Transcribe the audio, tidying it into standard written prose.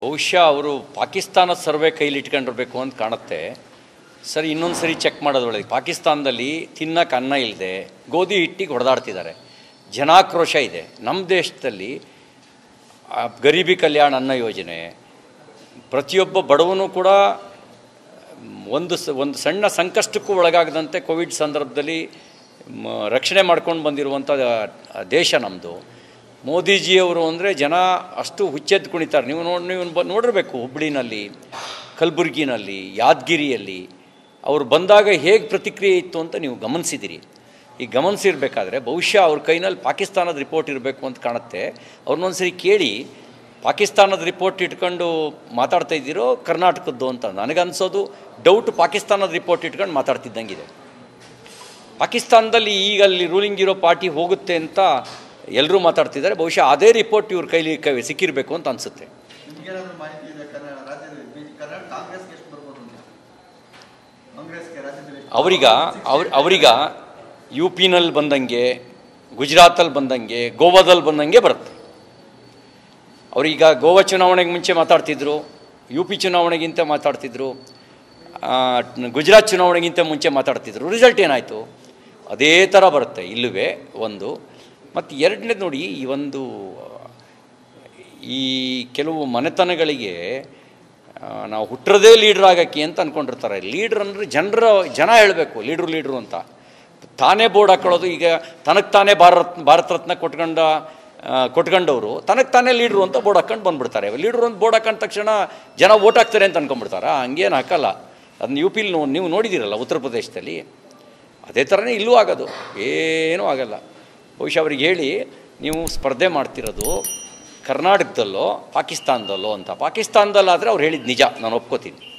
ಬಹುಶಃ ಅವರು ಪಾಕಿಸ್ತಾನದ ಸರ್ವೆ ಕೈಲಿ ಇಟ್ಕೊಂಡಿರಬೇಕು ಅಂತ ಕಾಣುತ್ತೆ. ಸರಿ, ಇನ್ನೊಂದು ಸರಿ ಚೆಕ್ ಮಾಡೋದ್ರೊಳಗೆ ಪಾಕಿಸ್ತಾನದಲ್ಲಿ ತಿನ್ನಕ್ಕೆ ಅನ್ನ ಇಲ್ಲದೆ ಗೋಧಿ ಹಿಟ್ಟಿಗೆ ಹೊಡೆದಾಡ್ತಿದ್ದಾರೆ. ಜನಾಕ್ರೋಶ ಇದೆ. ನಮ್ಮ ದೇಶದಲ್ಲಿ ಗರೀಬಿ ಕಲ್ಯಾಣ ಅನ್ನ ಯೋಜನೆ, ಪ್ರತಿಯೊಬ್ಬ ಬಡವನು ಕೂಡ ಒಂದು ಸಣ್ಣ ಸಂಕಷ್ಟಕ್ಕೂ ಒಳಗಾಗದಂತೆ ಕೋವಿಡ್ ಸಂದರ್ಭದಲ್ಲಿ ರಕ್ಷಣೆ ಮಾಡ್ಕೊಂಡು ಬಂದಿರುವಂಥ ದೇಶ ನಮ್ಮದು. ಮೋದಿಜಿಯವರು ಅಂದರೆ ಜನ ಅಷ್ಟು ಹುಚ್ಚೆದ್ದು ಕುಣಿತಾರೆ. ನೀವು ನೋಡಿರಬೇಕು, ಹುಬ್ಬಳ್ಳಿನಲ್ಲಿ, ಕಲಬುರಗಿನಲ್ಲಿ, ಯಾದಗಿರಿಯಲ್ಲಿ ಅವರು ಬಂದಾಗ ಹೇಗೆ ಪ್ರತಿಕ್ರಿಯೆ ಇತ್ತು ಅಂತ ನೀವು ಗಮನಿಸಿದಿರಿ. ಈ ಗಮನಿಸಿರ್ಬೇಕಾದ್ರೆ ಬಹುಶಃ ಅವ್ರ ಕೈನಲ್ಲಿ ಪಾಕಿಸ್ತಾನದ ರಿಪೋರ್ಟ್ ಇರಬೇಕು ಅಂತ ಕಾಣುತ್ತೆ. ಅವ್ರನ್ನೊಂದು ಸರಿ ಕೇಳಿ, ಪಾಕಿಸ್ತಾನದ ರಿಪೋರ್ಟ್ ಇಟ್ಕೊಂಡು ಮಾತಾಡ್ತಾ ಇದ್ದೀರೋ ಕರ್ನಾಟಕದ್ದು ಅಂತ ನನಗನ್ಸೋದು. ಡೌಟ್ ಪಾಕಿಸ್ತಾನದ ರಿಪೋರ್ಟ್ ಇಟ್ಕೊಂಡು ಮಾತಾಡ್ತಿದ್ದಂಗಿದೆ. ಪಾಕಿಸ್ತಾನದಲ್ಲಿ ಈಗ ಅಲ್ಲಿ ರೂಲಿಂಗ್ ಇರೋ ಪಾರ್ಟಿ ಹೋಗುತ್ತೆ ಅಂತ ಎಲ್ಲರೂ ಮಾತಾಡ್ತಿದ್ದಾರೆ. ಬಹುಶಃ ಅದೇ ರಿಪೋರ್ಟ್ ಇವ್ರ ಕೈಲಿ ಸಿಕ್ಕಿರಬೇಕು ಅಂತ ಅನಿಸುತ್ತೆ. ಅವರೀಗ ಯು ಪಿನಲ್ಲಿ ಬಂದಂಗೆ, ಗುಜರಾತಲ್ಲಿ ಬಂದಂಗೆ, ಗೋವಾದಲ್ಲಿ ಬಂದಂಗೆ ಬರುತ್ತೆ. ಅವರೀಗ ಗೋವಾ ಚುನಾವಣೆಗೆ ಮುಂಚೆ ಮಾತಾಡ್ತಿದ್ರು, ಯು ಪಿ ಚುನಾವಣೆಗಿಂತ ಮಾತಾಡ್ತಿದ್ರು, ಗುಜರಾತ್ ಚುನಾವಣೆಗಿಂತ ಮುಂಚೆ ಮಾತಾಡ್ತಿದ್ರು. ರಿಸಲ್ಟ್ ಏನಾಯಿತು? ಅದೇ ಥರ ಬರುತ್ತೆ ಇಲ್ಲವೇ ಒಂದು. ಮತ್ತು ಎರಡನೇದು ನೋಡಿ, ಈ ಕೆಲವು ಮನೆತನಗಳಿಗೆ ನಾವು ಹುಟ್ಟಿರೋದೇ ಲೀಡ್ರ್ ಆಗೋಕ್ಕೆ ಅಂತ ಅಂದ್ಕೊಂಡಿರ್ತಾರೆ. ಲೀಡ್ರ್ ಅಂದರೆ ಜನ ಹೇಳಬೇಕು ಲೀಡ್ರು ಅಂತ. ತಾನೇ ಬೋರ್ಡ್ ಹಾಕೊಳ್ಳೋದು. ಈಗ ತನಗೆ ತಾನೇ ಭಾರತ ರತ್ನ ಕೊಟ್ಕೊಂಡವರು ತನಗೆ ತಾನೇ ಲೀಡ್ರು ಅಂತ ಬೋರ್ಡ್ ಹಾಕೊಂಡು ಬಂದುಬಿಡ್ತಾರೆ. ಲೀಡ್ರು ಅಂತ ಬೋರ್ಡ್ ಹಾಕೊಂಡ ತಕ್ಷಣ ಜನ ಓಟ್ ಹಾಕ್ತಾರೆ ಅಂತ ಅಂದ್ಕೊಂಡ್ಬಿಡ್ತಾರ? ಹಂಗೇನು ಹಾಕಲ್ಲ. ಅದನ್ನ ಯು ಪಿಲಿ ನೀವು ನೋಡಿದ್ದೀರಲ್ಲ, ಉತ್ತರ ಪ್ರದೇಶದಲ್ಲಿ. ಅದೇ ಥರನೇ ಇಲ್ಲೂ ಆಗೋದು, ಏನೂ ಆಗಲ್ಲ. ಬಹುಶಃ ಅವ್ರಿಗೆ ಹೇಳಿ, ನೀವು ಸ್ಪರ್ಧೆ ಮಾಡ್ತಿರೋದು ಕರ್ನಾಟಕದಲ್ಲೋ ಪಾಕಿಸ್ತಾನದಲ್ಲೋ ಅಂತ. ಪಾಕಿಸ್ತಾನದಲ್ಲಾದರೆ ಅವ್ರು ಹೇಳಿದ್ದು ನಿಜ, ನಾನು ಒಪ್ಕೋತೀನಿ.